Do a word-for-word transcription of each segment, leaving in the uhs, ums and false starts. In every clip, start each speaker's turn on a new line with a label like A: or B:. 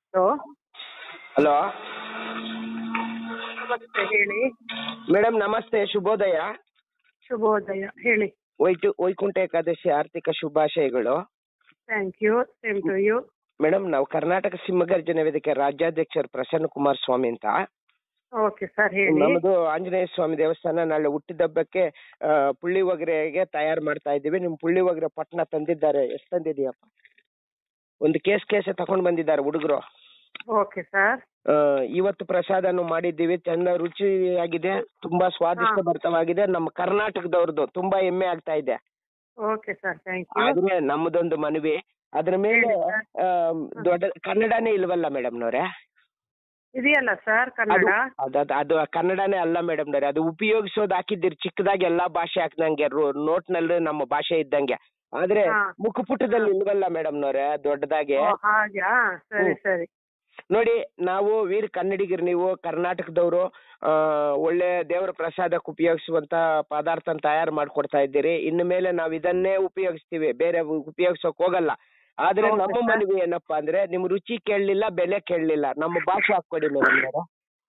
A: Hello
B: hello
A: ನಮಸ್ತೆ ಹೇಳಿ.
B: Madam ನಮಸ್ತೆ, ಶುಭೋದಯ.
A: ಶುಭೋದಯ ಹೇಳಿ.
B: ವೈಟು ವೈಕುಂಠ ಏಕಾದಶಿ ಆರ್ಥಿಕ ಶುಭಾಶಯಗಳು.
A: Thank you, same to you.
B: Madam, ನಾವು ಕರ್ನಾಟಕ ಸಿಂಹಗರ್ಜನೆ ವೇದಿಕೆ ರಾಜ್ಯಾಧ್ಯಕ್ಷರು ಪ್ರಸನ್ನ ಕುಮಾರ್ ಸ್ವಾಮಿ ಅಂತ.
A: ಓಕೆ ಸರ್ ಹೇಳಿ.
B: ನಮ್ಮದು ಆಂಜನೇಯ ಸ್ವಾಮಿ ದೇವಸ್ಥಾನ. ನಾಳೆ ಹುಟ್ಟಿದಬ್ಬಕ್ಕೆ ಆ, ಪುಳ್ಳಿವೊಗರೆಗೆ ತಯಾರು ಮಾಡ್ತಾ ಇದ್ದೀವಿ. ನಿಮ್ ಪುಳ್ಳಿವೊಗರೆ ಪಟ್ಟಣ ತಂದಿದ್ದಾರೆ. ಎಷ್ಟು ತಂದಿದೀಯಪ್ಪ? ಒಂದು ಕೇಸ್ ಕೇಸೆ ತಗೊಂಡ್ ಬಂದಿದ್ದಾರೆ ಹುಡುಗರು.
A: Okay sir.
B: ಇವತ್ತು ಪ್ರಸಾದನು ಮಾಡಿದ್ದೀವಿ. ಚೆಂದ ರುಚಿಯಾಗಿದೆ, ತುಂಬಾ ಸ್ವಾದಿಷ್ಟ ಭರಿತವಾಗಿದೆ. ನಮ್ಮ ಕರ್ನಾಟಕದವ್ರದ್ದು ತುಂಬಾ ಹೆಮ್ಮೆ ಆಗ್ತಾ ಇದೆ.
A: Okay sir, thank you.
B: ಆದ್ರೆ ನಮ್ಮದೊಂದು ಮನವಿ, ಅದ್ರ ಮೇಲೆ ಆ, ದೊಡ್ಡ ಕನ್ನಡನೇ ಇಲ್ವಲ್ಲ ಮೇಡಮ್ನವ್ರೆ?
A: ಇದೆಯಲ್ಲ ಸರ್ ಕನ್ನಡ.
B: ಅದು ಅದು ಕನ್ನಡನೇ ಅಲ್ಲ ಮೇಡಮ್ನವ್ರೆ. ಅದು ಉಪಯೋಗಿಸೋದು ಹಾಕಿದ್ದೀರಿ ಚಿಕ್ಕದಾಗಿ, ಎಲ್ಲಾ ಭಾಷೆ ಹಾಕ್ದಂಗೆ ನೋಟ್ ನಲ್ಲಿ ನಮ್ಮ ಭಾಷೆ ಇದ್ದಂಗೆ. ಆದ್ರೆ
A: ಹಾ.
B: ಮುಖಪುಟದಲ್ಲಿ ಇಲ್ವಲ್ಲ ಮೇಡಮ್ನವ್ರೆ ದೊಡ್ಡದಾಗಿ.
A: ಓ, ಹಾಗಾ? ಸರಿ ಸರಿ.
B: ನೋಡಿ, ನಾವು ವೀರ ಕನ್ನಡಿಗರು, ನೀವು ಕರ್ನಾಟಕದವರು. ಆ ಒಳ್ಳೆ ದೇವರ ಪ್ರಸಾದಕ್ಕೆ ಉಪಯೋಗಿಸುವಂತ ಪದಾರ್ಥ ತಯಾರು ಮಾಡ್ಕೊಡ್ತಾ ಇದ್ದೀರಿ. ಇನ್ನು ಮೇಲೆ ನಾವು ಇದನ್ನೇ ಉಪಯೋಗಿಸ್ತೀವಿ, ಬೇರೆ ಉಪಯೋಗಿಸೋಕ್ ಹೋಗಲ್ಲ. ಆದ್ರೆ
A: ಹೌದು
B: ನಮ್ಮ
A: ಸರ್.
B: ಮನವಿ ಏನಪ್ಪಾ ಅಂದ್ರೆ, ನಿಮ್ ರುಚಿ ಕೇಳಲಿಲ್ಲ, ಬೆಲೆ ಕೇಳಲಿಲ್ಲ, ನಮ್ಮ ಭಾಷೆ ಹಾಕೊಡಿ ಮೇಡಮ್.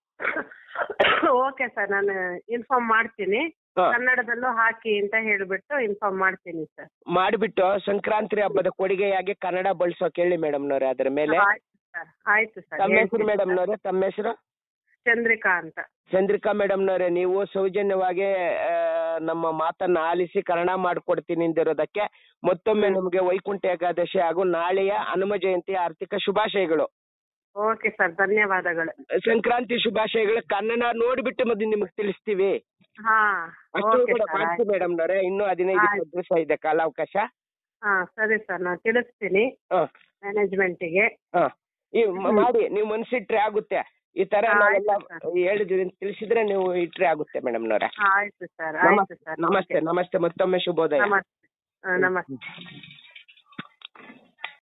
A: ಓಕೆ ಸರ್, ನಾನು ಇನ್ಫಾರ್ಮ್ ಮಾಡ್ತೀನಿ.
B: ಹಾ.
A: ಕನ್ನಡದಲ್ಲೂ ಹಾಕಿ ಅಂತ ಹೇಳ್ಬಿಟ್ಟು ಇನ್ಫಾರ್ಮ್ ಮಾಡ್ತೀನಿ ಸರ್.
B: ಮಾಡಿಬಿಟ್ಟು ಸಂಕ್ರಾಂತಿ ಹಬ್ಬದ ಕೊಡುಗೆಯಾಗಿ ಕನ್ನಡ ಬಳಸೋಕೆ ಹೇಳಿ ಮೇಡಮ್ನವ್ರೆ. ಅದ್ರ ಮೇಲೆ
A: ಆಯ್ತು ಸರ್, ಆಯ್ತು ಸರ್.
B: ತಮ್ಮ ಹೆಸರು
A: ಹೇಳ್ತೀನಿ ಸರ್.
B: ಮೇಡಮ್ನವ್ರೆ? ತಮ್ಮ ಹೆಸರು?
A: ಚಂದ್ರಿಕಾ ಅಂತ.
B: ಚಂದ್ರಿಕಾ ಮೇಡಮ್ನವ್ರೆ, ನೀವು ಸೌಜನ್ಯವಾಗಿ ಆ, ನಮ್ಮ ಮಾತನ್ನ ಆಲಿಸಿ ಕನ್ನಡ ಮಾಡಿಕೊಡ್ತೀನಿ ಅಂದಿರೋದಕ್ಕೆ ಮತ್ತೊಮ್ಮೆ ನಿಮಗೆ ವೈಕುಂಠ ಏಕಾದಶಿ ಹಾಗೂ ನಾಳೆಯ ಹನುಮ ಜಯಂತಿ ಆರ್ಥಿಕ ಶುಭಾಶಯಗಳು.
A: ಓಕೆ ಸರ್, ಧನ್ಯವಾದಗಳು.
B: ಸಂಕ್ರಾಂತಿ ಶುಭಾಶಯಗಳು. ಕನ್ನಡ ನೋಡ್ಬಿಟ್ಟು ಮತ್ತೆ ನಿಮಗೆ ತಿಳಿಸ್ತೀವಿ.
A: ಹಾ,
B: ಅಷ್ಟು
A: ಓಕೆ
B: ಕೂಡ
A: ಸರ್,
B: ಮಾಡ್ತೀವಿ
A: ಆಯ್ತು.
B: ಮೇಡಮ್ನವ್ರೆ. ಇನ್ನು ಹದಿನೈದು
A: ಆಯ್ತು.
B: ಇಪ್ಪತ್ತು ದಿವಸ ಇದೆ ಕಾಲಾವಕಾಶ.
A: ಹಾ ಸರಿ ಸರ್, ನಾನು ತಿಳಿಸ್ತೀನಿ
B: ಹ
A: ಮ್ಯಾನೇಜ್ಮೆಂಟಿಗೆ.
B: ಹ ಈ ಮ- ಮಾಡಿ ನೀವು ಮನ್ಸಿಟ್ರೆ ಆಗುತ್ತೆ. ಈ ತರ
A: ಆಯ್ತು
B: ನಾವೆಲ್ಲ
A: ಸರ್.
B: ಹೇಳಿದ್ವಿ ಅಂತ ತಿಳಿಸಿದ್ರೆ ನೀವು ಇಟ್ರೆ ಆಗುತ್ತೆ ಮೇಡಮ್ನವ್ರೆ.
A: ಆಯ್ತು ಸರ್, ಆಯ್ತು ಸರ್.
B: ನಮಸ್ತೆ,
A: ಓಕೆ.
B: ನಮಸ್ತೆ, ನಮಸ್ತೆ. ಮತ್ತೊಮ್ಮೆ ಶುಭೋದಯ.
A: ನಮಸ್ತೆ. ಹಾ, ನಮಸ್ತೆ.